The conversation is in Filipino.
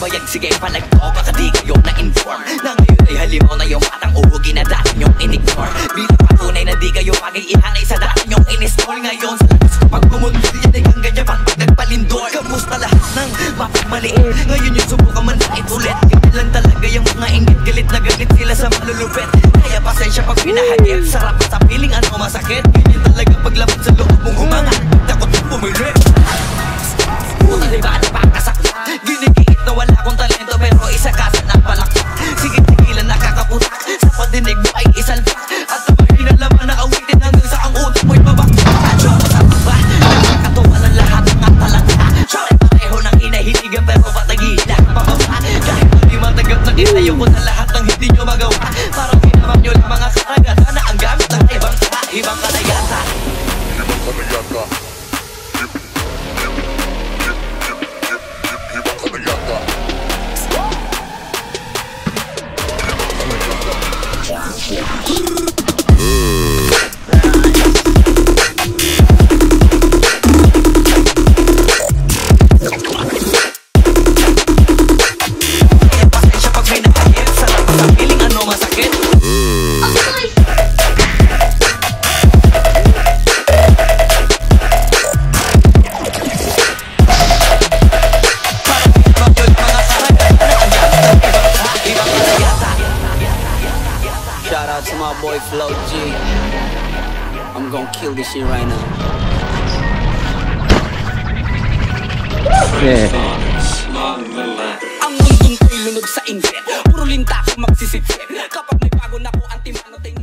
bayag, sige palagto. Baka di kayo na-inform na ngayon ay halimaw na yung patang uhugi na dati nyong in-ignore. Bilang patunay na di kayo pag-iihanay sa dati nyong in-install. Ngayon sa lakas kapag bumundol yan ay hanggang Japan pag nagpalindol. Kamusta lahat ng mapagmaliit? Ngayon yung subukan man na itulit. Ganyan lang talaga yung mga inggit. Galit na galit sila sa malulupit. Kaya pasensya pag pinahagip. Sarap sa piling ano masakit. Ganyan talaga paglaban sa loob mong humanga. Takot mong pumili. Puta diba na pakasakit. Ginigiit na wala akong talento pero isa ka sa napalakpak. Sige tigilan nakakaputak. Sa padinig mo ay isalpak. At sabay hinalaman na awitin hanggang sa ang utak mo'y babaksak. Radyo mo sa baba. Nakakatuwa ng lahat ng talanta. Bakit pareho ng hinahiligan pero patagila pababa. Kahit hindi matagap na kinayo ko sa lahat ng hindi nyo magawa. Parang hinamang nyo lang mga karagatan na ang gamit ng ibang kalayata. Shout out to my boy Flo G. I'm gonna kill this shit right now. Ang mundong ko'y lunod sa inggit. Puro linta ko magsisipsip. Kapag may bago na ko, anti-mano